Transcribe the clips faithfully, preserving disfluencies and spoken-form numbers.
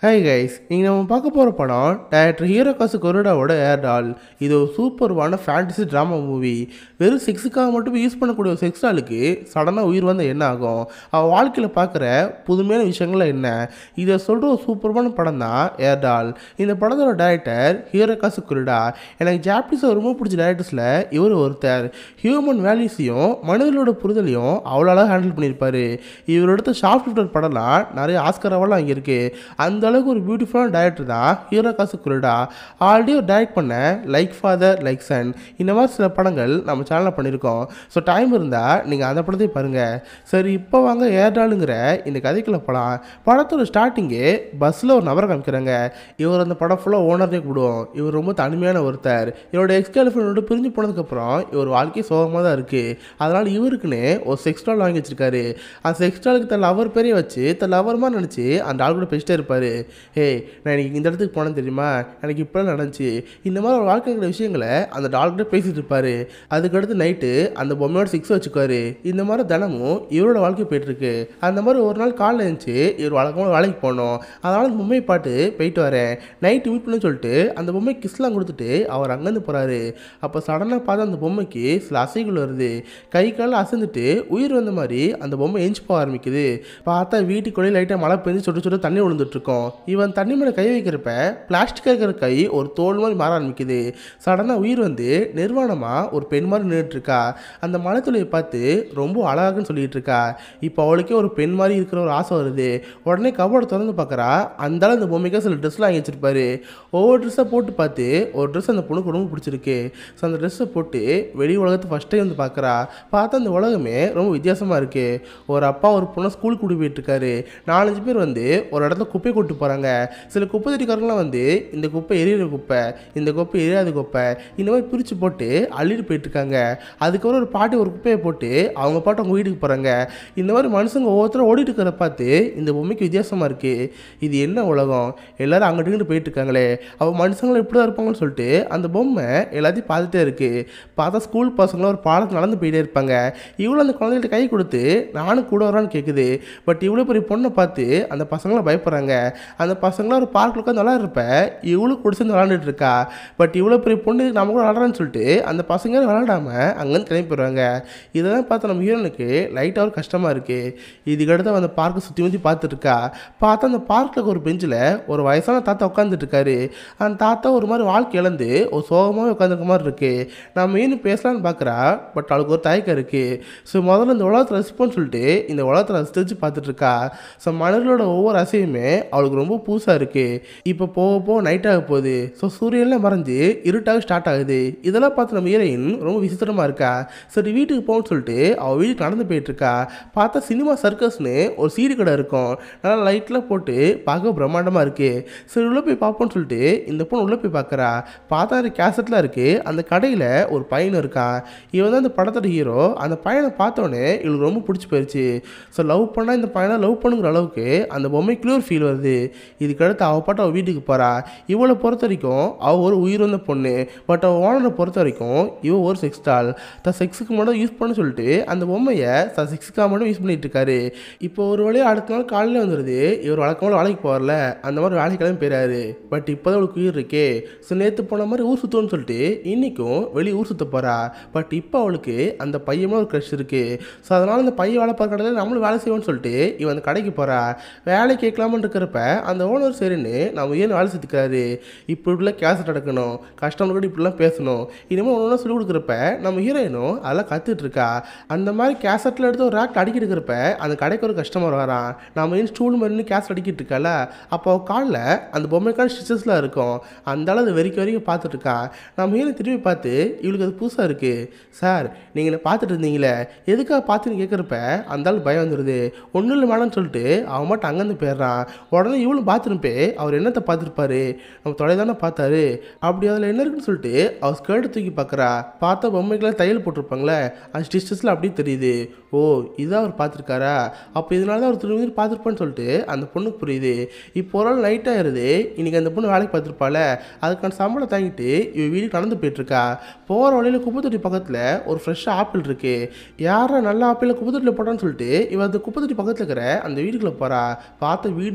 Hi guys, இங்கே நம்ம பார்க்க போகிற படம் டைரக்டர் ஹீரோகாசு கொரிடாவோட ஏர் டால். இது ஒரு சூப்பர்வான ஃபேண்டசி ட்ராமா மூவி. வெறும் செக்ஸுக்காக மட்டும் யூஸ் பண்ணக்கூடிய ஒரு செக்ஸ் டாலுக்கு சடனாக உயிர் வந்தால் என்ன ஆகும், அவள் வாழ்க்கையில் பார்க்குற புதுமையான விஷயங்கள்லாம் என்ன, இதை சொல்கிற ஒரு சூப்பர்வான படம் தான் ஏர் டால். இந்த படத்தோட டைரக்டர் ஹீரோகாசு கொரிடா. எனக்கு ஜாப்பனீஸை ரொம்ப பிடிச்ச டைரக்டர்ஸில் இவர் ஒருத்தர். ஹியூமன் வேல்யூஸையும் மனிதர்களோட புரிதலையும் அவ்வளோ ஹேண்டில் பண்ணியிருப்பார். இவர் எடுத்த ஷார்ட் ஃபில்டர் படம்லாம் நிறைய ஆஸ்கர் அவார்ட்லாம் அங்கே இருக்குது. அந்த அளவுக்கு ஒரு பியூட்டிஃபுல்லான டைரக்டர் தான் ஹீரோகாசு கொரிடா. ஆல்ரெடி ஒரு டைரக்ட் பண்ண லைக் ஃபாதர் லைக் சன் இந்த மாதிரி சில படங்கள் நம்ம சேனலில் பண்ணியிருக்கோம். ஸோ டைம் இருந்தால் நீங்கள் அந்த படத்தையும் பாருங்கள். சரி, இப்போ வாங்க ஏர்டாலுங்கிற இந்த கதைக்குள்ளே போகலாம். படத்தோட ஸ்டார்டிங்கே பஸ்ஸில் ஒரு நபரை காமிக்கிறாங்க. இவர் அந்த படம் ஃபுல்லாக ஓனர்னே கூப்பிடுவோம். இவர் ரொம்ப தனிமையான ஒருத்தர். இவரோட எக்ஸ் கேர்ள்ஃப்ரெண்டோட பிரிஞ்சு போனதுக்கப்புறம் இவர் வாழ்க்கை சோகமாக தான் இருக்குது. அதனால் இவருக்குன்னு ஒரு செக்ஸ் டால் வாங்கி வச்சிருக்காரு. அந்த செக்ஸ் டாலுக்கு தன் லவர் பேரையே வச்சு தன் லவர் மாதிரி நினச்சி அந்த ஆள் கூட பேசிட்டே இருப்பார். ஹே, நான் எனக்கு இந்த இடத்துக்கு போனேன் தெரியுமா, எனக்கு இப்போ நடந்துச்சு, இந்த மாதிரி ஒரு வாழ்க்கைங்கிற விஷயங்களை அந்த டால்கிட்ட பேசிகிட்டு இருப்பார். அதுக்கடுத்து நைட்டு அந்த பொம்மையோட சிக்ஸ் வச்சுக்குவார். இந்த மாதிரி தினமும் இவரோட வாழ்க்கை போயிட்டுருக்கு. அந்த மாதிரி ஒரு நாள் காலையில் இருந்துச்சு இவர் வழக்கமாக வேலைக்கு போனோம். அதனால் அந்த பொம்மையை பாட்டு போயிட்டு வரேன், நைட்டு மீட் பண்ணு சொல்லிட்டு அந்த பொம்மை கிஸ்லாம் கொடுத்துட்டு அவர் அங்கேருந்து போகிறாரு. அப்போ சடனாக பார்த்து அந்த பொம்மைக்கு சில அசைகள் வருது. கை காலில் அசைந்துட்டு உயிர் வந்த மாதிரி அந்த பொம்மை எஞ்சி போக ஆரம்பிக்குது. பார்த்தா வீட்டுக்குள்ளே லைட்டாக மழை பெஞ்சு சொட்டு சொட்டு தண்ணி விழுந்துட்டு இருக்கோம். இவன் தண்ணி மேலே கை வைக்கிறப்ப பிளாஸ்டிக்காக இருக்கிற கை ஒரு தோல் மாதிரி மாற ஆரம்பிக்குது. சடனாக உயிர் வந்து நிர்வாணமாக ஒரு பெண் மாதிரி நின்றுட்டு இருக்கா. அந்த மலைத்துளையை பார்த்து ரொம்ப அழகான்னு சொல்லிட்டு இருக்கா. இப்போ அவளுக்கே ஒரு பெண் மாதிரி இருக்கிற ஒரு ஆசை வருது. உடனே கபோர்டை திறந்து பார்க்குறா. அந்த அந்த பொம்மைக்காக சில ட்ரெஸ்லாம் வாங்கி வச்சிருப்பாரு. ஒவ்வொரு ட்ரெஸ்ஸை போட்டு பார்த்து ஒரு ட்ரெஸ் அந்த பொண்ணுக்கு ரொம்ப பிடிச்சிருக்கு. ஸோ அந்த ட்ரெஸ்ஸை போட்டு வெளி உலகத்தை ஃபஸ்ட் டைம் வந்து பார்க்குறா. பார்த்தா அந்த உலகமே ரொம்ப வித்தியாசமாக இருக்குது. ஒரு அப்பா ஒரு பொண்ணை ஸ்கூலுக்கு கூட்டி போயிட்டுருக்காரு. நாலஞ்சு பேர் வந்து ஒரு இடத்துல குப்பை கூட்டு போகிறாங்க. சில குப்பை தட்டிக்காரங்களாம் வந்து இந்த குப்பை எரியிற குப்பை, இந்த குப்பை எரியாத குப்பை, இந்த மாதிரி பிரித்து போட்டு அள்ளிட்டு போயிட்டுருக்காங்க. அதுக்கப்புறம் ஒரு பாட்டி ஒரு குப்பையை போட்டு அவங்க பாட்டு அவங்க வீட்டுக்கு போகிறாங்க. இந்த மாதிரி மனுஷங்க ஒவ்வொருத்தரும் ஓடிட்டு இருக்கிற பார்த்து இந்த பொம்மைக்கு வித்தியாசமாக இருக்குது. இது என்ன உலகம், எல்லோரும் அங்கிட்டு இங்கிட்டு போயிட்டுருக்காங்களே, அவள் மனுஷங்களும் எப்படி தான் இருப்பாங்கன்னு சொல்லிட்டு அந்த பொம்மை எல்லாத்தையும் பார்த்துட்டே இருக்குது. பார்த்தா ஸ்கூல் பசங்களும் ஒரு பாலத்தில் நடந்து போயிட்டே இருப்பாங்க. இவ்வளோ அந்த குழந்தைகிட்ட கை கொடுத்து நானும் கூட வரான்னு கேட்குது. பட் இவ்வளோ பெரிய பொண்ணை பார்த்து அந்த பசங்களாம் பயப்படுறாங்க. அந்த பசங்களாம் ஒரு பார்க்கில் உட்காந்து விளாட்றப்ப இவ்வளோ குடிச்சு விளாண்டுட்டு இருக்கா. பட் இவ்வளோ பெரிய பொண்ணு நம்ம கூட விளாட்றான்னு சொல்லிட்டு அந்த பசங்க விளாடாமல் அங்கேருந்து கிளம்பி போயிடுவாங்க. இதெல்லாம் பார்த்து நம்ம ஹீரோனுக்கு லைட்டாக ஒரு கஷ்டமாக இருக்குது. இதுக்கடுத்து அந்த பார்க்கை சுற்றி முற்றி பார்த்துட்டு இருக்கா. பார்த்தா அந்த பார்க்கில் ஒரு பெஞ்சில் ஒரு வயசான தாத்தா உட்காந்துட்டு இருக்காரு. அந்த தாத்தா ஒரு மாதிரி வாழ்க்கை இழந்து ஒரு சோகமாகவே உட்காந்துருக்க மாதிரி இருக்குது. நம்ம ஏன்னு பேசலான்னு பார்க்குறா. பட் அவளுக்கு ஒரு தயக்கம் இருக்குது. ஸோ முதல்ல இந்த உலகத்தை ரசிப்போன்னு சொல்லிட்டு இந்த உலகத்தை ரசித்து பார்த்துட்டு இருக்கா. ஸோ மனிதர்களோட ஒவ்வொரு அசையுமே அவளுக்கு ரொம்ப புதுசாக இருக்குது. இப்போ போக போக நைட் ஆக போகுது. ஸோ சூரியன்லாம் மறைஞ்சு இருட்டாக ஸ்டார்ட் ஆகுது. இதெல்லாம் பார்த்து நம்ம ஹீரோயின் ரொம்ப விசித்திரமாக இருக்கா. சரி வீட்டுக்கு போகணும்னு சொல்லிட்டு அவள் வீட்டுக்கு நடந்து போயிட்டுருக்கா. பார்த்தா சினிமா சர்க்கஸ்னு ஒரு சீடி கடை இருக்கும். நல்லா லைட்லாம் போட்டு பார்க்க பிரம்மாண்டமாக இருக்குது. சரி உள்ளே போய் பார்ப்போம்னு சொல்லிட்டு இந்த பொண்ணு உள்ளே போய் பார்க்குறா. பார்த்தா அந்த கேசட்லாம் இருக்குது. அந்த கடையில் ஒரு பையன் இருக்கான். இவன் தான் அந்த படத்தோட ஹீரோ. அந்த பையனை பார்த்தோன்னே இவளுக்கு ரொம்ப பிடிச்சி போயிடுச்சு. ஸோ லவ் பண்ணால் இந்த பையனை லவ் பண்ணுங்கிற அளவுக்கு அந்த பொம்மைக்குள்ளே ஒரு ஃபீல் வருது. இதுக்கடுத்து அவள் பாட்டு அவள் வீட்டுக்கு போகிறா. இவளை பொறுத்த வரைக்கும் அவள் ஒரு உயிர் வந்த பொண்ணு. பட் அவள் ஓனரை பொறுத்த வரைக்கும் இவள் ஒரு செக்ஸ் டால். தான் செக்ஸுக்கு மட்டும் யூஸ் பண்ண சொல்லிட்டு அந்த பொம்மையை தான் செக்ஸுக்காக மட்டும் யூஸ் பண்ணிட்டு இருக்காரு. இப்போ ஒரு வழியாக அடுத்த நாள் காலையில் வந்துடுது. இவர் வழக்கமாக வேலைக்கு போகிறல, அந்த மாதிரி வேலைக்கு கிளம்பி போயிடாரு. பட் இப்போ தான் அவளுக்கு உயிர் இருக்கே. ஸோ நேற்று போன மாதிரி ஊர் சுற்றுன்னு சொல்லிட்டு இன்றைக்கும் வெளியே ஊர் சுற்ற போகிறா. பட் இப்போ அவளுக்கு அந்த பையனோட ஒரு க்ரஷ் இருக்குது. ஸோ அதனால் அந்த பையன் வேலை பார்க்குற கடையில் நம்மளும் வேலை செய்வோம்னு சொல்லிட்டு இவன் அந்த கடைக்கு போகிறா. வேலை கேட்கலாமன்னு இருக்கிறப்ப அந்த ஓனர் சரின்னு நம்ம ஏன் வேலை செஞ்சுக்கிறாரு. இப்போ இப்படிலாம் கேசட் அடக்கணும், கஸ்டமர் கூட இப்படிலாம் பேசணும், இனிமேல் ஒன்று ஒன்றா சொல்லிக் கொடுக்குறப்ப நம்ம ஹீரோயினும் அதெல்லாம் கற்றுட்டு இருக்கா. அந்த மாதிரி கேசட்டில் எடுத்து ஒரு ரேக் அடிக்கிட்டு இருக்கிறப்ப அந்த கடைக்கு ஒரு கஸ்டமர் வரான். நம்ம ஏன் ஸ்டூல் மாதிரி கேசட் அடிக்கிட்டு இருக்கால. அப்போ காலில் அந்த பொம்மைக்கான ஸ்டிச்சஸ்லாம் இருக்கும். அந்த அளவு வெறிக்க வரைக்கும் பார்த்துட்டு இருக்கா. நம்ம ஹீரோ திரும்பி பார்த்து இவளுக்கு அது புதுசாக இருக்குது. சார் நீங்கள் பார்த்துட்டு இருந்தீங்களே, எதுக்காக பார்த்துன்னு கேட்குறப்ப அந்த ஆள் பயம் வந்துடுது. ஒன்றும் இல்லை மேடம்னு சொல்லிட்டு அவன் மட்டும் அங்கேருந்து போயிடுறான். உடனே இவளும் பாத்ரூம் போய் அவர் என்னத்தை பார்த்துருப்பாரு, நம்ம தொலை தானே பார்த்தாரு. அப்படி அதில் என்ன இருக்குன்னு சொல்லிட்டு அவர் ஸ்கர்ட்டை தூக்கி பார்க்குறா. பார்த்தா பொம்மைக்கெல்லாம் தையல் போட்டிருப்பாங்களே, அந்த ஸ்டிச்சஸில் அப்படியே தெரியுது. ஓ இதான் அவர் பார்த்துருக்காரா, அப்போ இதனால தான் அவர் திரும்பி பார்த்துருப்பான்னு சொல்லிட்டு அந்த பொண்ணுக்கு புரியுது. இப்போ ஒரு நாள் நைட் ஆகிடுது. இன்றைக்கி அந்த பொண்ணு வேலைக்கு பார்த்துருப்பாள். அதுக்கான சம்பளம் தாங்கிட்டு இவ வீட்டுக்கு நடந்து போயிட்டுருக்கா. போகிற வழியில் குப்பை தொட்டி பக்கத்தில் ஒரு ஃப்ரெஷ்ஷாக ஆப்பிள் இருக்குது. யாரா நல்ல ஆப்பிளில் குப்பை தொட்டியில் போட்டான்னு சொல்லிட்டு இவன் அந்த குப்பை தொட்டி பக்கத்தில் இருக்கிற அந்த வீட்டுக்குள்ளே போகிறா. பார்த்த வீடு ஃபுல்லாகவே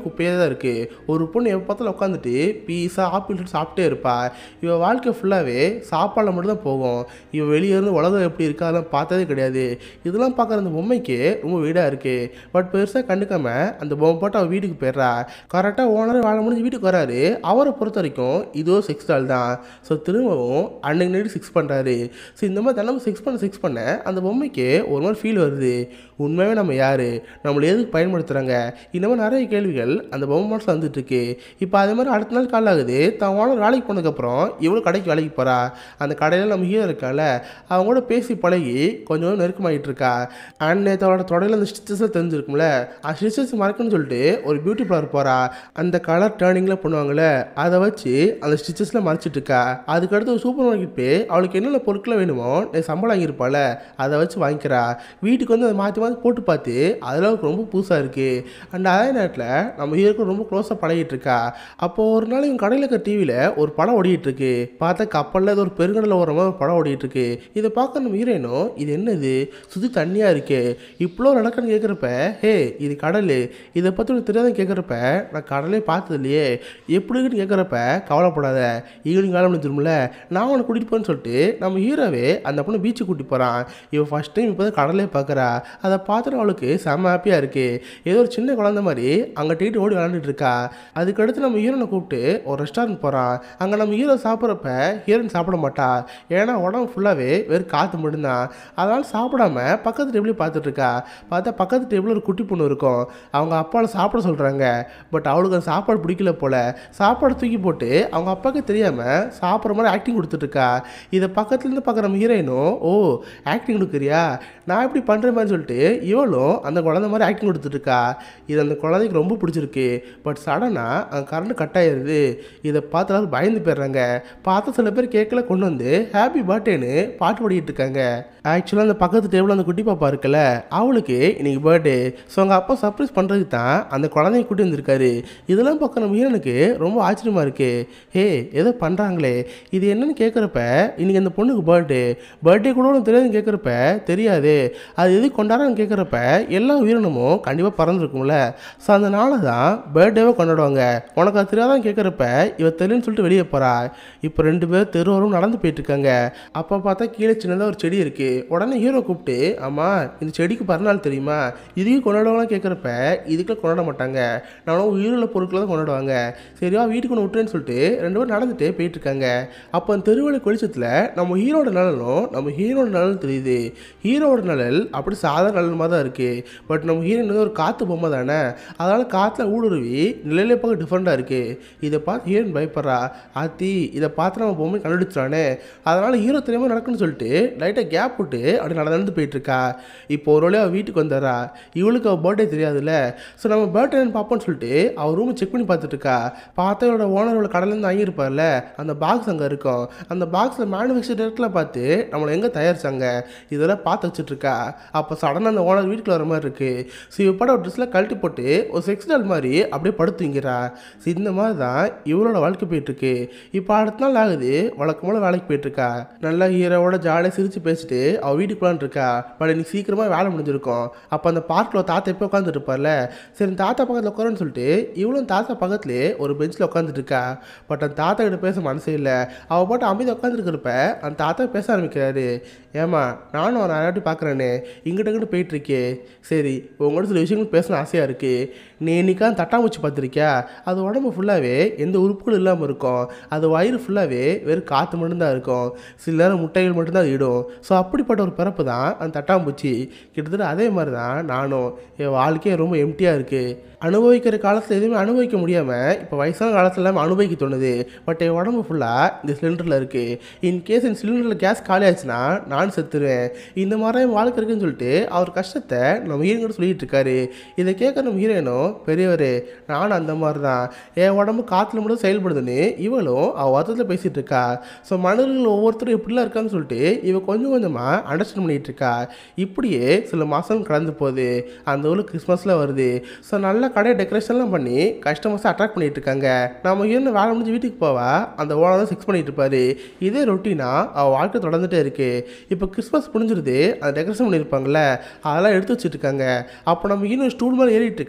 குப்பையாக தான் இருக்குது. ஒரு பொண்ணு எப்போ பார்த்தாலும் உட்காந்துட்டு பீஸா ஆப்பிள் சாப்பிட்டே இருப்பா. இவள் வாழ்க்கை ஃபுல்லாகவே சாப்பாடில் மட்டும் தான் போகும். இவள் வெளியே இருந்து உலகம் எப்படி இருக்கா அதெல்லாம் பார்த்ததே கிடையாது. இதெல்லாம் பார்க்குற அந்த பொம்மைக்கு ரொம்ப வீடாக இருக்குது. பட் பெருசாக கண்டுக்காம அந்த பொம்மை போட்டு அவள் வீட்டுக்கு போயிடுறா. கரெக்டாக ஓனர் வேலை முடிஞ்சு வீட்டுக்கு வராரு. அவரை பொறுத்த வரைக்கும் இதோ செக்ஸ் டால் தான். ஸோ திரும்பவும் அன்னைக்கு நைட்டு செக்ஸ் பண்ணுறாரு. ஸோ இந்த மாதிரி தினமும் செக்ஸ் பண்ண செக்ஸ் பண்ண அந்த பொம்மைக்கு ஒரு மாதிரி ஃபீல் வருது. உண்மையாகவே நம்ம யார், நம்மளை எதுக்கு பயன்படுத்துகிறாங்க, இந்த மாதிரி நிறைய கேள்விகள் அந்த பொம்மை மனசில் வந்துட்டுருக்கு. இப்போ அதே மாதிரி அடுத்த நாள் கால் ஆகுது. தான் ஓனர் வேலைக்கு போனதுக்கப்புறம் இவ்வளோ கடைக்கு வேலைக்கு போகிறா. அந்த கடையில் நம்ம ஹீரோ இருக்கால, அவங்க கூட பேசி பழகி கொஞ்சம் நெருக்கமாகிட்டு இருக்கா. அண்ட் நேற்று அவளோட தொடையில் அந்த ஸ்டிச்சஸில் தெரிஞ்சிருக்கும்ல, அந்த ஸ்டிச்சஸ் மறக்கணும்னு சொல்லிட்டு ஒரு பியூட்டி பார்லர் போகிறா. அந்த கலர் டேர்னிங்கில் பண்ணுவாங்கள்ல, அதை வச்சு அந்த ஸ்டிச்சஸில் மறைச்சிட்டு இருக்கா. அதுக்கடுத்து ஒரு சூப்பர் மார்க்கெட் போய் அவளுக்கு என்னென்ன பொருட்கள் வேணுமோ சம்பளம் வாங்கியிருப்பாள், அதை வச்சு வாங்கிக்கிறா. வீட்டுக்கு வந்து அதை மாற்றி மாற்றி போட்டு பார்த்து அதில் அவருக்கு ரொம்ப புதுசாக இருக்குது. அண்ட் அதே நேரத்தில் நம்ம ஹீரோக்கு ரொம்ப க்ளோஸாக பழகிட்டு இருக்கா. அப்போது ஒரு நாள் இவங்க கடையில் இருக்க டிவியில் ஒரு படம் ஓடிட்டு இருக்கு. பார்த்தா கப்பலில் ஏதோ ஒரு பெருங்கடலில் ஓடுற மாதிரி ஒரு படம் ஓடிட்டு இருக்கு. இதை பார்க்க நம்ம ஹீரோயினும் இது என்னது சுற்றி தண்ணியாக இருக்கு, இவ்வளோ நடக்குன்னு கேட்குறப்ப, ஹே இது கடல், இதை பற்றி உனக்கு தெரியாதுன்னு கேட்குறப்ப, நான் கடலே பார்த்தது இல்லையே எப்படின்னு கேட்குறப்ப, கவலைப்படாத ஈவினிங் வேலை முடிஞ்சிரும்ல, நான் அவனை கூட்டிகிட்டு போன்னு சொல்லிட்டு நம்ம ஹீரோவே அந்த பொண்ணு பீச்சுக்கு கூட்டிட்டு போகிறான். இவன் ஃபஸ்ட் டைம் இப்போ தான் கடலே பார்க்குறா. அதை பார்த்துட்டு அவளுக்கு செம்ம ஹாப்பியாக இருக்குது. ஏதோ ஒரு சின்ன குழந்தை மாதிரி அங்கே டீட்டு ஓடி விளாண்டுட்டு இருக்கா. அதுக்கடுத்து நம்ம ஹீரோனை கூப்பிட்டு ஒரு ரெஸ்டாரண்ட் போகிறான். அங்கே நம்ம ஹீரோ சாப்பிட்றப்ப ஹீரோயின் சாப்பிட மாட்டா. ஏன்னா உடம்பு ஃபுல்லாகவே வெறும் காற்று மட்டும்தான். அதனால் சாப்பிடாம பக்கத்து டேபிளையும் பார்த்துட்டு இருக்கா. பார்த்தா பக்கத்து டேபிளில் ஒரு குட்டி பொண்ணு இருக்கும். அவங்க அப்பாவில் சாப்பிட சொல்கிறாங்க. பட் அவளுக்கு அந்த சாப்பாடு பிடிக்கல போல். சாப்பாடு தூக்கி போட்டு அவங்க அப்பாவுக்கு தெரியாமல் சாப்பிட்ற மாதிரி ஆக்டிங் கொடுத்துட்ருக்கா. இதை பக்கத்துலேருந்து பார்க்குற நம்ம ஹீரோயினும், ஓ ஆக்டிங் கொடுக்குறியா, நான் எப்படி பண்ணுற மாதிரி சொல்லிட்டு இவளும் அந்த குழந்தை மாதிரி ஆக்டிங் கொடுத்துட்ருக்கா. இது அந்த குழந்தைக்கு ரொம்ப பிடிச்சிருக்கு. பட் சடனாக அங்கே கரண்ட் கட் ஆகிடுது. இதை பார்த்து எல்லாரும் பயந்து போயிடுறாங்க. பார்த்து சில பேர் கேட்கல கொண்டு வந்து ஹாப்பி பர்த்டேன்னு பாட்டு பாடிட்டு இருக்காங்க. ஆக்சுவலாக அந்த பக்கத்து டேபிள் அந்த குட்டி பாப்பா இருக்குல்ல, அவளுக்கு இன்னைக்கு பர்த்டே. ஸோ அவங்க அப்பா சர்ப்ரைஸ் பண்ணுறதுக்கு தான் அந்த குழந்தைய கூட்டி வந்திருக்காரு. இதெல்லாம் பார்க்க நம்ம ஹீரோனுக்கு ரொம்ப ஆச்சரியமாக இருக்குது. ஹே ஏதோ பண்ணுறாங்களே, இது என்னன்னு கேட்குறப்ப, இன்னைக்கு அந்த பொண்ணுக்கு பர்த்டே பர்த்டே கூட ஒன்று தெரியாதுன்னு கேட்குறப்ப, தெரியாது அது எது கொண்டாடுறான்னு கேட்குறப்ப, எல்லா உயிரினமும் கண்டிப்பாக பறந்துருக்கும்ல. ஸோ அந்த நாளை தான் பர்த்டேவை கொண்டாடுவாங்க. உனக்கு அது தெரியாதான் கேட்குறப்ப, இவ தெரியுன்னு சொல்லிட்டு வெளியே போகிறா. இப்போ ரெண்டு பேர் தெருவரும் நடந்து போயிட்டுருக்காங்க. அப்போ பார்த்தா கீழே சின்னதாக ஒரு செடி இருக்குது. உடனே ஹீரோ கூப்பிட்டு, ஆமாம் இந்த செடிக்கு பிறநாள் தெரியுமா, இதையும் கொண்டாடுவாங்கன்னு கேட்குறப்ப, இதுக்குள்ள கொண்டாட மாட்டாங்க, நானும் உயிருள்ள பொருட்களை தான் கொண்டாடுவாங்க. சரியா வீட்டுக்கு ஒன்று விட்டுறேன்னு சொல்லிட்டு ரெண்டு பேரும் நடந்துட்டு போயிட்டுருக்காங்க. அப்போ அந்த தெருவழி வெளிச்சத்தில் நம்ம ஹீரோட நலனும் நம்ம ஹீரோட நலன் தெரியுது. ஹீரோட நலல் அப்படி சாதாரண நலன் மாதிரி தான் இருக்குது. பட் நம்ம ஹீரோயின் ஒரு காற்று பொம்மை தானே, அதனால் காற்றுல ஊடுருவி நிலையிலே பார்க்க டிஃப்ரெண்ட்டாக இருக்குது. இதை பார்த்து ஹீரோயின் பயப்படுறா. ஆத்தி இதை பார்த்து நம்ம பொம்மை கண்டுபிடிச்சானே, அதனால் ஹீரோ தெரியாமல் நடக்குன்னு சொல்லிட்டு லைட்டாக கேப் போட்டு அப்படி நடந்து போயிட்டுருக்கா. இப்போ ஒரு வழியாக அவள் வீட்டுக்கு வந்துடுறா. இவளுக்கு அவள் பர்த்டே தெரியாதுல்ல. ஸோ நம்ம பர்த்டேன்னு பார்ப்போன்னு சொல்லிட்டு அவள் ரூமை செக் பண்ணி பார்த்துட்ருக்கா. பார்த்தா இவளோட ஓனர் இவளை கடலேருந்து வாங்கியிருப்பார்ல, அந்த பாக்ஸ் அங்கே இருக்கும். அந்த பாக்ஸில் மேனுஃபேக்சர் டேரக்டில் பார்த்து நம்மளை எங்கே தயாரிச்சாங்க இதெல்லாம் பார்த்து வச்சுட்ருக்கா. அப்போ சடனாக அந்த ஓனர் வீட்டுக்கு வர மாதிரி இருக்குது. ஸோ இவ பட ஒரு ட்ரெஸ்ஸில் கழட்டி போட்டு ஒரு செக்ஸ் டால் மாதிரி அப்படியே படுத்துங்கிறா. ஸோ இந்த மாதிரி தான் இவளோட வாழ்க்கை போயிட்டுருக்கு. இப்போ அடுத்த நாள் ஆகுது, வழக்கம்போல வேலைக்கு போயிட்டுருக்கா. நல்லா ஹீரோவோட ஜாலியாக சிரித்து பேசிட்டு அவள் வீட்டுக்கு போலான்னு இருக்கா. பட் இன்னைக்கு சீக்கிரமாக வேலை முடிஞ்சிருக்கும். அப்போ அந்த பார்க்கில் தாத்தா எப்போ உட்காந்துட்டு இருப்பார்ல, சரி தாத்தா பக்கத்தில் உட்காருன்னு சொல்லிட்டு இவளும் தாத்தா பக்கத்துலேயே ஒரு பெஞ்சில் உட்காந்துட்டு இருக்கா. பட் அந்த தாத்தா கிட்ட பேச மனசே இல்லை. அவள் போட்டு அமைதி உட்காந்துருக்கிறப்ப அந்த தாத்தா பேச ஆரம்பிக்கிறாரு. ஏமா நானும் அவனை நிறையாட்டி பார்க்குறேனே, இங்கிட்ட இங்கிட்ட போயிட்டுருக்கே, சரி உங்களோட சில விஷயங்கள் பேசணும் ஆசையாக இருக்குது. நீ இன்னைக்காக தட்டாம்பூச்சி பார்த்துருக்கியா, அது உடம்பு ஃபுல்லாகவே எந்த உறுப்புகளும் இல்லாமல் இருக்கும். அது வயிறு ஃபுல்லாகவே வெறும் காற்று மட்டும்தான் இருக்கும். சில நேரம் முட்டைகள் மட்டும்தான் அது இடும். ஸோ அப்படிப்பட்ட ஒரு பிறப்பு தான் அந்த தட்டாம்பூச்சி. கிட்டத்தட்ட அதே மாதிரி தான் நானும். என் வாழ்க்கையே ரொம்ப எம்டியாக இருக்குது. அனுபவிக்கிற காலத்தில் எதுவுமே அனுபவிக்க முடியாமல் இப்போ வயசான காலத்தில் எல்லாமே அனுபவிக்க தோணுது. பட் என் உடம்பு ஃபுல்லாக இந்த சிலிண்டரில் இருக்குது. இன்கேஸ் இந்த சிலிண்டரில் கேஸ் காலி ஆச்சுன்னா நான் செத்துருவேன். இந்த மாதிரி என் வாழ்க்கை இருக்குன்னு சொல்லிட்டு அவர் கஷ்டத்தை நம்ம ஹீரோன் கூட சொல்லிகிட்டு இருக்காரு. இதை கேட்க நம்ம ஹீரோயினும், பெரியவர் நானும் அந்த மாதிரி தான், என் உடம்பு காற்றுல மட்டும் செயல்படுதுன்னு இவளும் அவள் வருத்தத்தில் பேசிகிட்டு இருக்கா. ஸோ மனிதர்கள் ஒவ்வொருத்தரும் இப்படிலாம் இருக்கான்னு சொல்லிட்டு இவள் கொஞ்சம் கொஞ்சமாக அண்டர்ஸ்டாண்ட் பண்ணிகிட்டு இருக்கா. இப்படியே சில மாதம் கடந்து போகுது. அந்த ஊரில் கிறிஸ்மஸில் வருது. ஸோ நல்லா கடையை டெக்கரேஷன்லாம் பண்ணி கஸ்டமர்ஸை அட்ராக்ட் பண்ணிட்டு இருக்காங்க. நம்ம ஹீரோயின் வேலை முடிஞ்சு வீட்டுக்கு போவா, அந்த ஓனர் தான் செக்ஸ் பண்ணிட்டு இருப்பாரு. இதே ரொட்டீனா அவள் வாழ்க்கை தொடர்ந்துட்டே இருக்கு. இப்போ கிறிஸ்மஸ் முடிஞ்சிருது, அந்த டெக்கரேஷன் பண்ணியிருப்பாங்கல்ல, அதெல்லாம் எடுத்து வச்சுட்டு இருக்காங்க. அப்போ நம்ம ஹீரோயின் ஸ்டூல் மேலே ஏறிட்டு இருக்கா.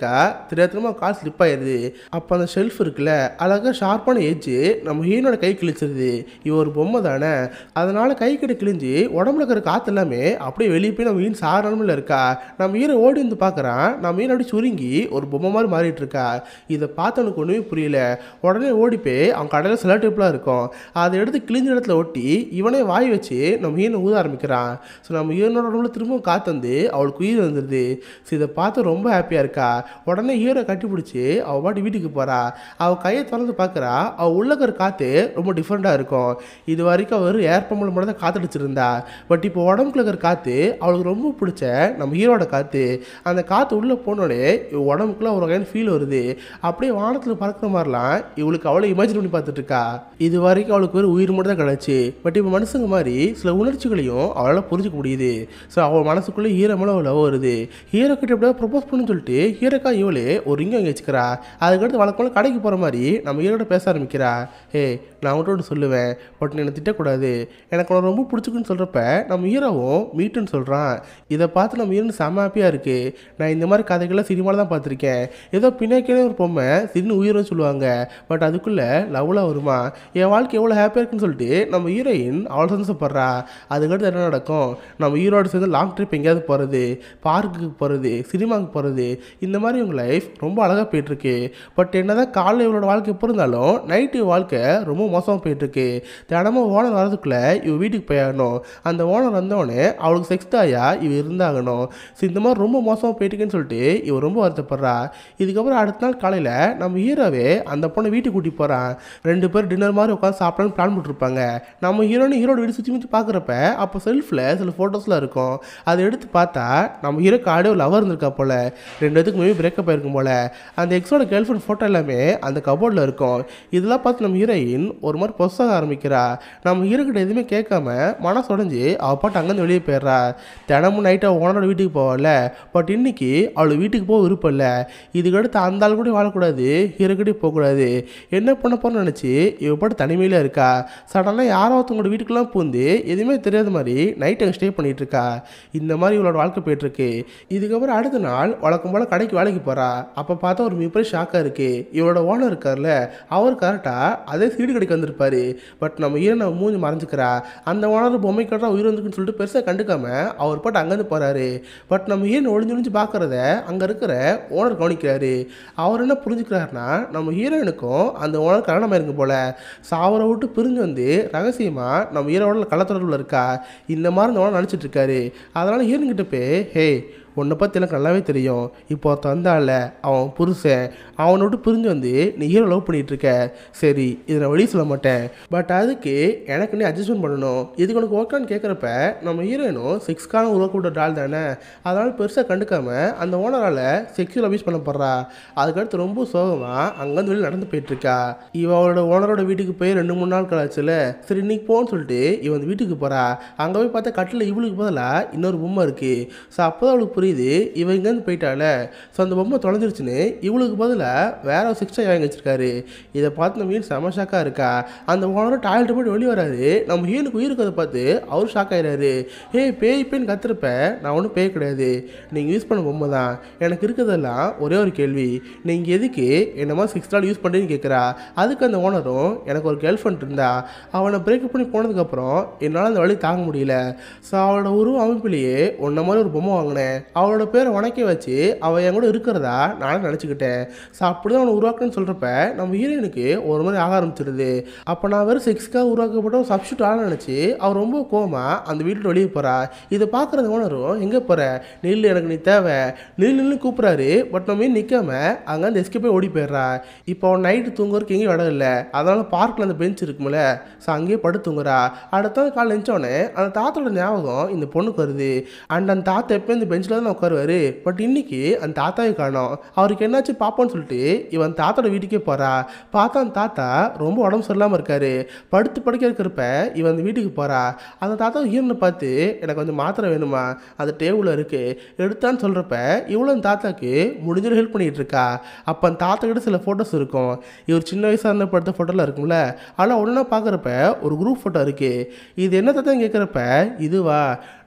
தெரியாதனமா கால் ஸ்லிப் ஆயிடுது. அப்போ அந்த ஷெல்ஃப் இருக்குல்ல, அழகாக ஷார்ப்பான ஏஜ் நம்ம ஹீரோட கை கிழிச்சிருது. இவ ஒரு பொம்மை தானே, அதனால கை கிட்ட கிழிஞ்சு உடம்புல இருக்கிற காற்று எல்லாமே அப்படியே வெளியே போய் நம்ம ஹீன் சாரணமில் இருக்கா. நம்ம ஹீரோ ஓடி வந்து பார்க்குறான், நம்ம ஹீரோ அப்படி சுருங்கி ஒரு பொம்மை மாதிரி மாறிட்டு இருக்கா. இதை பார்த்தவனுக்கு ஒன்றுமே புரியல. உடனே ஓடி போய் அவன் கடையில் சில டேப்லாம் இருக்கும், அதை எடுத்து கிழிஞ்ச இடத்துல ஒட்டி இவனே வாய் வச்சு நம்ம ஹீரோ ஊத ஆரம்பிக்கிறான். ஸோ நம்ம ஹீரோனோட உடம்புல திரும்பவும் காற்று வந்து அவளுக்கு உயிர் வந்துடுது. ஸோ இதை பார்த்து ரொம்ப ஹாப்பியாக இருக்கா. உடனே ஹீரோ கட்டி பிடிச்சி அவள் பாட்டு வீட்டுக்கு போகிறா. அவள் கையை திறந்து பார்க்குறா, அவள் உள்ள இருக்கிற காற்று ரொம்ப டிஃப்ரெண்ட்டாக இருக்கும். இது வரைக்கும் அவர் ஏர் பம்பில் மட்டும் தான் காற்றடிச்சிருந்தா. பட் இப்போ உடம்புக்குள்ள இருக்கிற காற்று அவளுக்கு ரொம்ப பிடிச்ச நம்ம ஹீரோட காற்று. அந்த காற்று உள்ளே போனோடனே இவ உடம்புக்குள்ள ஒரு வகையான ஃபீல் வருது. அப்படியே வானத்தில் பறக்கிற மாதிரிலாம் இவளுக்கு அவளை இமேஜின் பண்ணி பார்த்துட்டு இருக்கா. இது வரைக்கும் அவளுக்கு ஒரு உயிர் மட்டும் தான் கிடச்சி. பட் இப்போ மனுஷங்க மாதிரி சில உணர்ச்சிகளையும் அவளால் புரிஞ்சுக்க முடியுது. ஸோ அவள் மனசுக்குள்ளே ஹீரோ மேலே அவள் லவ் வருது. ஹீரோ கிட்ட எப்படியா ப்ரப்போஸ் பண்ணுன்னு சொல்லிட்டு ஹீரோக்கா இவளே ஒரு ரிங் வாங்கி வச்சுக்கிறா. அதுக்கடுத்து வழக்கமாக கடைக்கு போகிற மாதிரி நம்ம ஹீரோட பேச ஆரம்பிக்கிறா. ஏ நான் அவன்கிட்ட ஒன்று சொல்லுவேன், பட் என்னை திட்டக்கூடாது, எனக்கு அவனை ரொம்ப பிடிச்சிக்குன்னு சொல்கிறப்ப நம்ம ஹீரோவும் மீட்டுன்னு சொல்கிறான். இதை பார்த்து நம்ம ஹீரோன்னு செம்ம ஹாப்பியாக இருக்குது. நான் இந்த மாதிரி கதைகள்லாம் சினிமாவில் தான் பார்த்துருக்கேன். ஏதோ பின்னாக்கினே ஒரு பொம்மை சின்ன உயிர்னு சொல்லுவாங்க, பட் அதுக்குள்ளே லவ்லாம் வருமா, என் வாழ்க்கை எவ்வளோ ஹாப்பியாக இருக்குன்னு சொல்லிட்டு நம்ம ஹீரோயின் அவ்வளோ சந்தோஷப்படுறா. அதுக்கடுத்து என்ன நடக்கும், நம்ம ஹீரோட சேர்ந்து லாங் ட்ரிப் எங்கேயாவது போகிறது, பார்க்குக்கு போகிறது, சினிமாவுக்கு போகிறது, இந்த மாதிரி இவங்க லைஃப் ரொம்ப அழகாக போயிட்டுருக்கு. பட் என்ன தான் காலையில் இவளோட வாழ்க்கை எப்போ இருந்தாலும் நைட்டு வாழ்க்கை ரொம்ப மோசமாக போயிட்டுருக்கு. தினமும் ஓனர் வரதுக்குள்ளே இவ வீட்டுக்கு போயாகணும். அந்த ஓனர் வந்தோடனே அவளுக்கு செக்ஸ் தாயா இவ இருந்தாகணும். ஸோ இந்த மாதிரி ரொம்ப மோசமாக போயிட்டுருக்குன்னு சொல்லிட்டு இவ ரொம்ப வருத்தப்படுறா. இதுக்கப்புறம் அடுத்த நாள் காலையில் நம்ம ஹீரோவே அந்த பொண்ணை வீட்டுக்கு கூட்டி போகிறான். ரெண்டு பேர் டின்னர் மாதிரி உட்காந்து சாப்பிடலான்னு பிளான் பண்ணிருப்பாங்க. நம்ம ஹீரோனு ஹீரோட வீடு சுற்றி முற்றி பார்க்குறப்ப அப்போ செல்ஃபில் சில ஃபோட்டோஸ்லாம் இருக்கும். அதை எடுத்து பார்த்தா நம்ம ஹீரோ காடே ஒரு லவர் இருந்திருக்கா போல். ரெண்டு பேத்துக்கு மேபி பிரேக்கப் ஆயிருக்கும் போல். அந்த எக்ஸோட கேர்ள் ஃப்ரெண்ட் ஃபோட்டோ எல்லாமே அந்த கபோர்டில் இருக்கும். இதெல்லாம் பார்த்து நம்ம ஹீரோயின் ஒரு மாதிரி பொஸ்ஸாக ஆரம்பிக்கிறா. நம்ம ஹீரோ கிட்ட எதுவுமே கேட்காம மனசு உடஞ்சி அவள் பாட்டு அங்கேருந்து வெளியே போயிடுறா. தினமும் நைட்டு அவள் ஓனரோட வீட்டுக்கு போவாள். பட் இன்னைக்கு அவள் வீட்டுக்கு போக விருப்பம் இல்லை. இதுக்கடுத்து அந்த ஆள் கூட வாழக்கூடாது, ஹீரோ கிட்டே போகக்கூடாது, என்ன பண்ண போகிறேன்னு நினச்சி இவ பாட்டு தனிமையில இருக்கா. சடனாக யாரோ ஒருத்தவங்களோட வீட்டுக்குலாம் பூந்து எதுவுமே தெரியாத மாதிரி நைட் அங்கே ஸ்டே பண்ணிட்டு இருக்கா. இந்த மாதிரி இவளோட வாழ்க்கை போயிட்டுருக்கு. இதுக்கப்புறம் அடுத்த நாள் வழக்கம் போல் கடைக்கு வேலைக்கு போகிறா. அப்போ பார்த்தா ஒரு மிகப்பெரிய ஷாக்காக இருக்குது. இவளோட ஓனர் இருக்கார்ல, அவர் கரெக்டாக அதே சீடு கடைக்கு வந்திருப்பாரு. பட் நம்ம ஹீரோ நம்ம மூஞ்சி மறைஞ்சிக்கிறா. அந்த ஓனர் பொம்மை கட்டுறா உயிர் வந்துக்குன்னு சொல்லிட்டு பெருசாக கண்டுக்காம அவர் பாட்டு அங்கேருந்து போகிறாரு. பட் நம்ம ஹீரோ ஒளிஞ்சு ஒளிஞ்சு பார்க்குறத அங்கே இருக்கிற ஓனர் கவனிக்கிறாரு. அவர் என்ன புரிஞ்சுக்கிறாருன்னா நம்ம ஹீரோயினுக்கும் அந்த ஓனர் கல்யாணம் இருக்கும் போல். ஸோ அவரை விட்டு பிரிஞ்சு வந்து ரகசியமாக நம்ம ஹீரோட கள்ளத்தொடர்பில் இருக்கா. இந்த மாதிரி இந்த ஓனர் நினச்சிட்டு இருக்காரு. அதனால் ஹீரோயின் கிட்ட போய், ஹே உன்னை பற்றி எனக்கு நல்லாவே தெரியும், இப்போ ஒருத்தன் வந்தால அவன் புருஷன், அவனை விட்டு பிரிஞ்சு வந்து நீ ஹீரோ லவ் பண்ணிகிட்டு இருக்க, சரி இதை நான் வெளியே சொல்ல மாட்டேன், பட் அதுக்கு எனக்கு நீ அட்ஜஸ்ட்மெண்ட் பண்ணணும், இதுக்கு உனக்கு ஓகேன்னு கேட்குறப்ப நம்ம ஹீரோயினும் செக்ஸ்க்கான உருவாக்கப்பட்ட டால் தானே, அதனால் பெருசாக கண்டுக்காம அந்த ஓனரால் செக்ஷுவல் அபியூஸ் பண்ணப்படுறா. அதுக்கடுத்து ரொம்ப சோகமாக அங்கேருந்து வெளியே நடந்து போயிட்டுருக்கா. இவ அவளோட ஓனரோட வீட்டுக்கு போய் ரெண்டு மூணு நாள் கழிச்சுல சரி இன்னைக்கு போன்னு சொல்லிட்டு இவன் வந்து வீட்டுக்கு போகிறா. அங்கே போய் பார்த்தா கட்டில் இவளுக்கு பதிலாக இன்னொரு பொம்மை இருக்குது. ஸோ அப்போ தான் அவளுக்கு புரியுது இவன் இங்கேருந்து போயிட்டால. ஸோ அந்த பொம்மை தொலைஞ்சிருச்சுன்னு இவளுக்கு பதிலாக வேற ஒரு சிக்ஸ்டா வாங்கி வச்சிருக்காரு. இதை பார்த்து நம்ம ஹீரோ செம ஷாக்காக இருக்கா. அந்த ஓனரும் டாய்லெட் போய்ட்டு வெளியே வராது. நம்ம ஹீரோனுக்கு உயிருக்கு அதை பார்த்து அவர் ஷாக் ஆயிடாரு. ஏ பேய் பேன்னு கத்துறப்ப நான் ஒன்றும் பேய் கிடையாது, நீங்கள் யூஸ் பண்ண பொம்மை தான், எனக்கு இருக்கிறதெல்லாம் ஒரே ஒரு கேள்வி, நீங்கள் எதுக்கு என்ன மாதிரி சிக்ஸ் டால் யூஸ் பண்ணுறீன்னு கேட்குறா. அதுக்கு அந்த ஓனரும் எனக்கு ஒரு கேர்ள் ஃப்ரெண்ட் இருந்தா, அவனை பிரேக்கப் பண்ணி போனதுக்கப்புறம் என்னால் அந்த வழி தாங்க முடியல. ஸோ அவளோட உருவ அமைப்பிலேயே ஒன்றை மாதிரி ஒரு பொம்மை வாங்கினேன், அவளோட பேரை வணக்கி வச்சு அவள் என் கூட இருக்கிறதா நானே நினச்சிக்கிட்டேன். ஸோ அப்படி தான் அவனை உருவாக்குன்னு சொல்கிறப்ப நம்ம ஹீரோயினுக்கு ஒரு மாதிரி ஆக ஆரம்பிச்சிடுது. அப்போ நான் வெறும் செக்ஸ்க்காக உருவாக்கப்பட்ட ஒரு சப்ஸ்டியூட் ஆக நினச்சி அவர் ரொம்ப கோவமா அந்த வீட்டு வெளியே போகிறா. இதை பார்க்குறது ஓனரும் எங்கே போகிற நெல், எனக்கு நீ தேவை நெல் நில்லு கூப்பிட்றாரு. பட் நம்ம நிற்காம அங்கே அந்த எஸ்கே போய் ஓடி போயிடுறா. இப்போ அவன் நைட்டு தூங்குறதுக்கு எங்கேயும் இடம் இல்லை, அதனால பார்க்கில் அந்த பெஞ்ச் இருக்குமில்ல, ஸோ அங்கேயே படுத்து தூங்குறா. அடுத்த கால் நினச்சோடனே அந்த தாத்தோட ஞாபகம் இந்த பொண்ணுக்கு வருது. அண்ட் அந்த தாத்தா எப்போ இந்த பெஞ்சில் தான் உட்காருவாரு. பட் இன்னைக்கு அந்த தாத்தாவை காணோம். அவருக்கு என்னாச்சு பார்ப்போன்னு சொல்லிட்டு இவன் தாத்தோட வீட்டுக்கே போகிறா. பார்த்தா அந்த தாத்தா ரொம்ப உடம்பு சரியில்லாமல் இருக்காரு. படுத்து படுக்க இருக்கிறப்ப இவன் அந்த வீட்டுக்கு போகிறா. அந்த தாத்தா ஹீரோனை பார்த்து எனக்கு கொஞ்சம் மாத்திரை வேணுமா, அது டேபிளில் இருக்குது எடுத்தான்னு சொல்கிறப்ப இவ்வளோ அந்த தாத்தாக்கு முடிஞ்ச ஹெல்ப் பண்ணிகிட்டு இருக்கா. அப்போ அந்த தாத்தா கிட்ட சில ஃபோட்டோஸ் இருக்கும். இவர் சின்ன வயசாக இருந்த படுத்த ஃபோட்டோலாம் இருக்கும்ல, ஆனால் உடனே பார்க்குறப்ப ஒரு குரூப் ஃபோட்டோ இருக்குது. இது என்ன தாத்தா கேட்குறப்ப இதுவா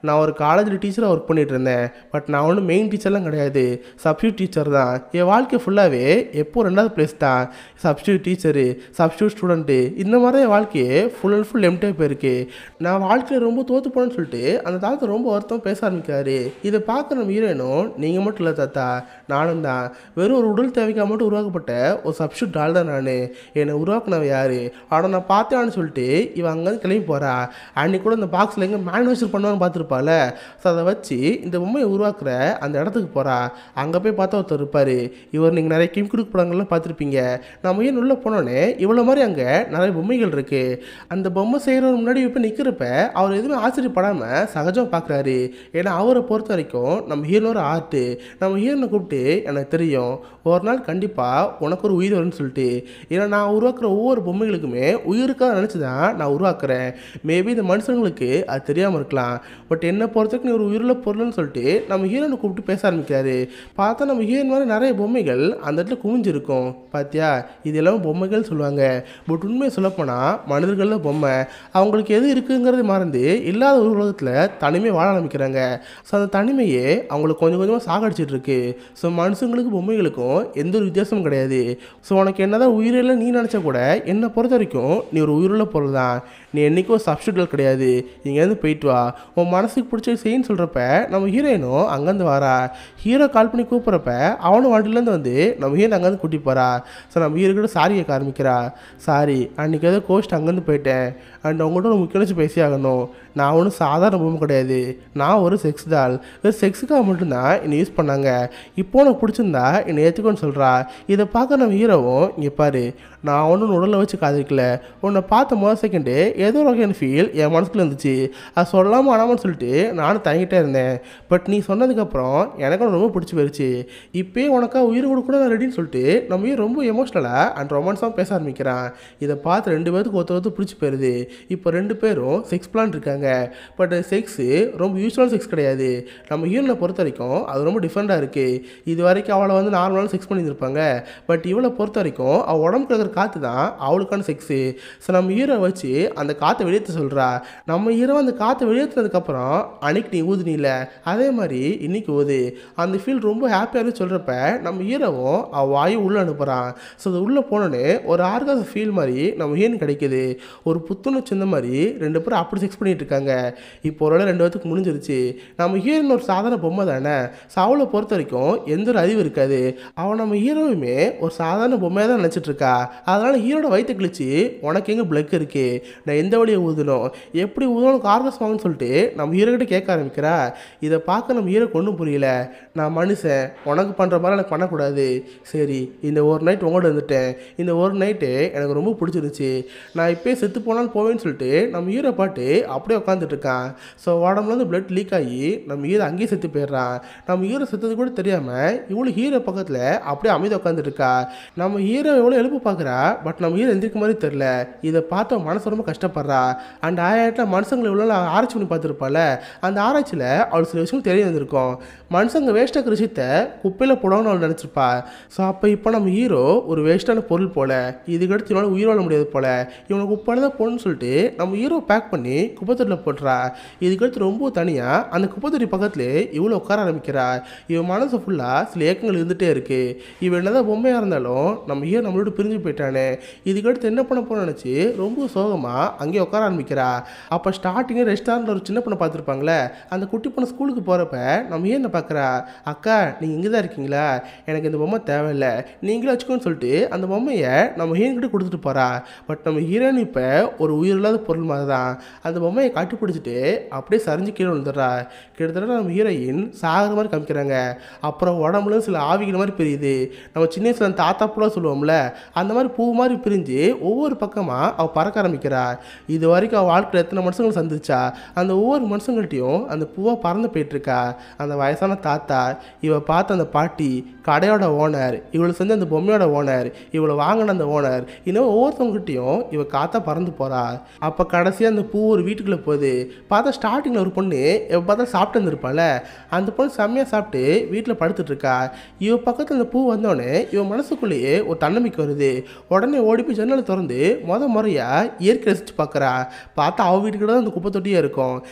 நான் ஒரு காலேஜில் டீச்சராக ஒர்க் பண்ணிட்டு இருந்தேன். பட் நான் ஒன்றும் மெயின் டீச்சர்லாம் கிடையாது, சப்ஸ்டியூட் டீச்சர் தான். என் வாழ்க்கை ஃபுல்லாகவே எப்போ ரெண்டாவது பிளேஸ் தான். சப்ஸ்டியூட் டீச்சரு, சப்ஸ்டியூட் ஸ்டூடெண்ட்டு, இந்த மாதிரி என் வாழ்க்கையே ஃபுல் அண்ட் ஃபுல் எம்டியாக போயிருக்கு. நான் வாழ்க்கையில் ரொம்ப தோற்று போனேன்னு சொல்லிட்டு அந்த தாத்தா ரொம்ப வருத்தம் பேச ஆரம்பிக்காரு. இதை பார்க்குற நம்ம ஹீரோயினும், நீங்கள் மட்டும் இல்லை தாத்தா, நானும் தான். வெறும் ஒரு உடல் தேவைக்காக மட்டும் உருவாக்கப்பட்ட ஒரு சப்ஸ்டியூட் ஆள் தான் நான். என்னை உருவாக்குனவ யார்? ஆனால் நான் பார்த்தேன்னு சொல்லிட்டு இவன் அங்கேருந்து கிளம்பி போகிறா. அன்னைக்கு கூட இந்த பாக்ஸில் எங்கே மேனுஃபேக்சர் பண்ணுவான்னு பார்த்துருப்பாள். ஸோ அதை வச்சு இந்த பொம்மையை உருவாக்குற அந்த இடத்துக்கு போகிறா. அங்கே போய் பார்த்தா ஒருத்தர் இருப்பார். இவர் நீங்கள் நிறைய கிம்குடுக்கு படங்கள்லாம் பார்த்துருப்பீங்க. நம்ம ஏன் உள்ளே போனோன்னே இவ்வளோ மாதிரி அங்கே நிறைய பொம்மைகள் இருக்குது. அந்த பொம்மை செய்கிறவர் முன்னாடி இப்போ நிற்கிறப்ப அவர் எதுவுமே ஆச்சரியப்படாமல் சகஜமாக பார்க்குறாரு. ஏன்னா அவரை பொறுத்த வரைக்கும் நம்ம ஹீரோனோட ஆர்ட்டு. நம்ம ஹீரோனை கூப்பிட்டு, எனக்கு தெரியும் ஒரு நாள் கண்டிப்பாக உனக்கு ஒரு உயிர் வரும்னு சொல்லிட்டு. ஏன்னா நான் உருவாக்குற ஒவ்வொரு பொம்மைகளுக்குமே உயிருக்காக நினச்சி தான் நான் உருவாக்குறேன். மேபி இந்த மனுஷங்களுக்கு அது தெரியாமல் இருக்கலாம். பட் என்னை பொறுத்தவரைக்கும் நீ ஒரு உயிருள்ள பொருள்னு சொல்லிட்டு நம்ம ஹீரோனை கூப்பிட்டு பேச ஆரம்பிக்காரு. பார்த்தா நம்ம ஹீரோன் மாதிரி நிறைய பொம்மைகள் அந்த இடத்துல குவிஞ்சிருக்கும். பார்த்தியா, இது எல்லாம் பொம்மைகள் சொல்லுவாங்க. பட் உண்மையை சொல்லப்போனால் மனிதர்கள் தான் பொம்மை. அவங்களுக்கு எது இருக்குங்கிறது மறந்து இல்லாத ஒரு உலகத்தில் தனிமையை வாழ ஆரம்பிக்கிறாங்க. ஸோ அந்த தனிமையே அவங்களுக்கு கொஞ்சம் கொஞ்சமாக சாகடிச்சிட்டு இருக்கு. ஸோ மனுஷங்களுக்கு பொம்மைகளுக்கும் எந்த ஒரு வித்தியாசமும் கிடையாது. ஸோ உனக்கு என்னதான் உயிரில்லை நீ நினச்சா கூட என்னை பொறுத்த வரைக்கும் நீ ஒரு உயிருள்ள பொருள் தான். நீ என்றைக்கும் சப்ஸ்டியூட்டல் கிடையாது. இங்கேருந்து போயிட்டு வா, உன் மனசுக்கு பிடிச்ச செய்யின்னு சொல்கிறப்ப நம்ம ஹீரோயினும் அங்கேருந்து வரா. ஹீரோ கால் பண்ணி கூப்பிட்றப்ப அவனும் வண்டிலேருந்து வந்து நம்ம ஹீரோ அங்கேருந்து கூட்டி போகிறா. ஸோ நம்ம ஹீரோ கூட சாரி கேட்க ஆரம்பிக்கிறா. சாரி, அன்றைக்கி ஏதோ கோஸ்ட் அங்கேருந்து போயிட்டேன். அண்ட் அவங்கள்ட்ட ஒரு முக்கிய வச்சு பேசி ஆகணும். நான் ஒன்றும் சாதாரண பொம்மை கிடையாது, நான் ஒரு செக்ஸ் டால். வெறும் செக்ஸுக்காக மட்டும்தான் என்னை யூஸ் பண்ணாங்க. இப்போ உனக்கு பிடிச்சிருந்தா என்னை ஏற்றுக்கோன்னு சொல்கிறா. இதை பார்க்க நம்ம ஹீரோவும், இங்கே பாரு, நான் ஒன்றும் உடலை வச்சு காதிக்கல. உன்னை பார்த்த முதல் செகண்டு ஏதோ ஒரு வகையான ஃபீல் என் மனசுக்குள்ள இருந்துச்சு. அது சொல்லாமல் ஆனாமன்னு சொல்லிட்டு நானும் தங்கிட்டே இருந்தேன். பட் நீ சொன்னதுக்கப்புறம் எனக்கு ரொம்ப பிடிச்சி போயிடுச்சு. இப்போயே உனக்கா உயிர் கொடுக்கூட நான் ரெடின்னு சொல்லிட்டு நம்ம ரொம்ப எமோஷ்னலாக அண்ட் ரொமான்ஸாக பேச ஆரம்பிக்கிறான். இதை பார்த்து ரெண்டு பேருக்கு ஒருத்தர் ஒருத்தர் பிடிச்சி போயிடுது. இப்போ ரெண்டு பேரும் செக்ஸ் பிளான் இருக்காங்க. பட் செக்ஸு ரொம்ப யூஸ்வலான செக்ஸ் கிடையாது. நம்ம ஹீரோனை பொறுத்த வரைக்கும் அது ரொம்ப டிஃப்ரெண்ட்டாக இருக்குது. இது வரைக்கும் அவளை வந்து நார்மலான செக்ஸ் பண்ணியிருப்பாங்க. பட் இவளை பொறுத்த வரைக்கும் அவள் உடம்புக்கு இருக்கிற காற்று தான் அவளுக்கான செக்ஸு. ஸோ நம்ம ஹீரோ வச்சு அந்த காற்றை வெளியேற்ற சொல்கிறா. நம்ம ஹீரோ அந்த காற்றை வெளியேற்றினதுக்கப்புறம் அன்னைக்கு நீ ஊதுனில அதே மாதிரி இன்னைக்கு ஊது. அந்த ஃபீல் ரொம்ப ஹாப்பியாக சொல்கிறப்ப நம்ம ஹீரோவும் அவள் வாயும் உள்ளே அனுப்புகிறான். ஸோ அது உள்ளே போனோன்னே ஒரு ஆர்காச ஃபீல் மாதிரி நம்ம ஹீரோன் கிடைக்குது. ஒரு புத்துணர்ச்சி இந்த மாதிரி ரெண்டு பேரும் அப்படி செக்ஸ் பண்ணிட்டு இருக்காங்க. இப்போ ஒரு ரெண்டு பேத்துக்கு முடிஞ்சிருச்சு. நம்ம ஹீரோன் ஒரு சாதாரண பொம்மை தானே. ஸோ அவளை பொறுத்த வரைக்கும் எந்த ஒரு அறிவு இருக்காது. அவன் நம்ம ஹீரோவுமே ஒரு சாதாரண பொம்மையாக தான் நினச்சிட்டு இருக்கா. அதனால் ஹீரோட வயிற்று கிழிச்சு உனக்கு எங்கே பிளக் இருக்கு, நான் எந்த வழியை ஊதணும், எப்படி ஊதணும் கார்கஸ் வாங்கன்னு சொல்லிட்டு நம்ம ஹீரோ கிட்ட கேட்க ஆரம்பிக்கிறா. இதை பார்க்க நம்ம ஹீரோ ஒன்றும் புரியல. நான் மனுஷன், உனக்கு பண்ணுற மாதிரி எனக்கு பண்ணக்கூடாது. சரி, இந்த ஒரு நைட் உங்களோட இருந்துட்டேன். இந்த ஒரு நைட்டு எனக்கு ரொம்ப பிடிச்சிருந்துச்சு. நான் இப்போயே செத்து போனாலும் போவேன்னு சொல்லிட்டு நம்ம ஹீரோ பாட்டு அப்படியே உட்காந்துட்டு இருக்கான். ஸோ உடம்புலேருந்து பிளட் லீக் ஆகி நம்ம ஹீரோ அங்கேயே செத்து போயிடுறான். நம்ம ஹீரோ செத்தது கூட தெரியாமல் இவ்வளோ ஹீரோ பக்கத்தில் அப்படியே அமைதி உட்காந்துட்டு இருக்கா. நம்ம ஹீரோ எவ்வளோ எழுப்பு பார்க்குறா. பட் நம்ம ஹீரோ எந்திரிக்க மாதிரி தெரில. இதை பார்த்து மனசு ரொம்ப கஷ்டப்படுறா. அண்ட் ஆயிரத்தில் மனுஷங்களை இவ்வளோ ஆராய்ச்சி பண்ணி பார்த்துருப்பாள். அந்த ஆராய்ச்சியில் அவளுக்கு சில விஷயம் தெரிய வந்திருக்கும். மனுஷங்க வேஸ்ட்டாக விஷயத்தை குப்பையில் போடணும்னு அவள் நினச்சிருப்பா. ஸோ அப்போ இப்போ நம்ம ஹீரோ ஒரு வேஸ்ட்டான பொருள் போல், இதுக்கடுத்து இவனால் உயிர் வாழ முடியாது போல், இவனை குப்பையில் தான் போடணும்னு சொல்லிட்டு நம்ம ஹீரோ பேக் பண்ணி குப்பைத்தொட்டில் போட்டுறா. இதுக்கடுத்து ரொம்ப தனியாக அந்த குப்பைத்தொட்டி பக்கத்துலேயே இவ்வளோ உட்கார ஆரம்பிக்கிறா. இவன் மனசு ஃபுல்லாக சில ஏக்கங்கள் இருந்துகிட்டே இருக்குது. இவன் என்னதான் பொம்மையாக இருந்தாலும் நம்ம ஹீரோ நம்மளோட பிரிஞ்சு போயிட்டானே, இதுக்கடுத்து என்ன பண்ண போன்னு நினச்சி ரொம்ப சோகமாக அங்கேயே உட்கார ஆரம்பிக்கிறா. அப்போ ஸ்டார்டிங்கே ரெஸ்டாரண்ட்டில் ஒரு சின்ன பொண்ணை பார்த்துருப்பாங்களே, அந்த குட்டி பொண்ணு ஸ்கூலுக்கு போகிறப்ப நம்ம ஏன் பார்க்குறா. அக்கா, நீங்கள் இங்கே தான் இருக்கீங்களா, எனக்கு இந்த பொம்மை தேவையில்லை, நீங்களே வச்சுக்கோன்னு சொல்லிட்டு அந்த பொம்மையை நம்ம ஹீரோக்கிட்ட கொடுத்துட்டு போகிறா. பட் நம்ம ஹீரோயின் இப்போ ஒரு உயிரில்லாத பொருள் மாதிரி தான். அந்த பொம்மையை கட்டி பிடிச்சிட்டு அப்படியே சரிஞ்சு கீழே விழுந்துடுறா. கிட்டத்தட்ட நம்ம ஹீரோயின் சாகிற மாதிரி காமிக்கிறாங்க. அப்புறம் உடம்புல சில ஆவிக்கிற மாதிரி பிரியுது. நம்ம சின்ன வயசுல அந்த தாத்தா பூலாம் சொல்லுவோம்ல, அந்த மாதிரி பூ மாதிரி பிரிஞ்சு ஒவ்வொரு பக்கமாக அவள் பறக்க ஆரம்பிக்கிறா. இது வரைக்கும் அவள் வாழ்க்கையில் எத்தனை மனுஷங்களை சந்திச்சா, அந்த ஒவ்வொரு மனுஷங்கள்ட்டையும் அந்த பூவாக பறந்து போயிட்டுருக்கா. அந்த வயசான தாத்தா, இவள் பார்த்த அந்த பாட்டி, கடையோட ஓனர், இவளை செஞ்ச அந்த பொம்மையோட ஓனர், இவளை வாங்கின அந்த ஓனர், இன்னும் ஒவ்வொருத்தவங்ககிட்டையும் இவள் காத்தா பறந்து போகிறா. அப்போ கடைசியாக அந்த பூ ஒரு வீட்டுக்குள்ளே போகுது. பார்த்தா ஸ்டார்டிங்கில் ஒரு பொண்ணு இவ பார்த்தா சாப்பிட்டு வந்துருப்பாள். அந்த பொண்ணு செம்மையாக சாப்பிட்டு வீட்டில் படுத்துட்ருக்கா. இவ பக்கத்தில் அந்த பூ வந்தோடனே இவன் மனசுக்குள்ளேயே ஒரு தன்னம்பிக்கை வருது. உடனே ஓடி போய் ஜன்னலை திறந்து மொதல் முறையாக இயற்கை ரசித்து பார்க்குறா. பார்த்தா அவள் வீட்டுக்கிட்ட தான் அந்த குப்பை தொட்டியாக இருக்கும். கீழே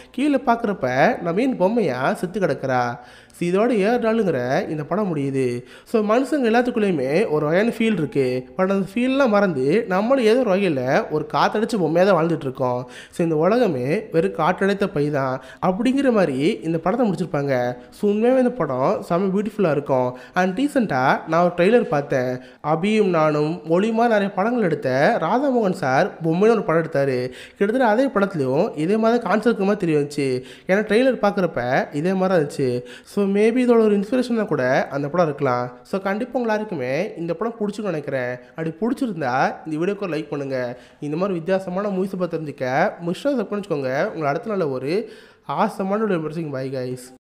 ட்ரெய்லர் பார்க்குறப்ப நம்ம மீன் பொம்மையாக செத்து கிடக்கிறா. ஸோ இதோட ஏழு நாளுங்கிற இந்த படம் முடியுது. ஸோ மனுஷங்க எல்லாத்துக்குள்ளேயுமே ஒரு வகையான ஃபீல் இருக்குது. பட் அந்த ஃபீல்லாம் மறந்து நம்மளும் ஏதோ ஒரு வகையில் ஒரு காற்றடிச்ச பொம்மையாக தான் வாழ்ந்துட்டு இருக்கோம். ஸோ இந்த உலகமே வெறும் காற்றடைத்த பை தான் அப்படிங்கிற மாதிரி இந்த படத்தை முடிச்சிருப்பாங்க. ஸோ உண்மையாக இந்த படம் செம்ம பியூட்டிஃபுல்லாக இருக்கும். அண்ட் ரீசெண்டாக நான் ஒரு ட்ரெய்லர் பார்த்தேன். அபியும் நானும் மொழிமா நிறைய படங்கள் எடுத்த ராதாமோகன் சார் பொம்மைன்னு ஒரு படம் எடுத்தார். கிட்டத்தட்ட அதே படத்துலையும் இதே மாதிரி கான்செப்ட் மாதிரி தெரிய வந்துச்சு. ஏன்னா ட்ரெய்லர் பார்க்குறப்ப இதே மாதிரி இருந்துச்சு. ஸோ மேபி இதோட ஒரு இன்ஸ்பிரேஷனாக கூட அந்த படம் இருக்கலாம். ஸோ கண்டிப்பாக உங்கள் எல்லாருக்குமே இந்த படம் பிடிச்சிருன்னு நினைக்கிறேன். அப்படி பிடிச்சிருந்தா இந்த வீடியோக்கு லைக் பண்ணுங்கள். இந்த மாதிரி வித்தியாசமான மூவிஸை பற்றி தெரிஞ்சுக்க மிஸ்டர் சப்ஸ்கிரைப் பண்ணிக்கோங்க. உங்களை அடுத்த நாள் ஒரு ஆசமான ஒரு பாய் கைஸ்.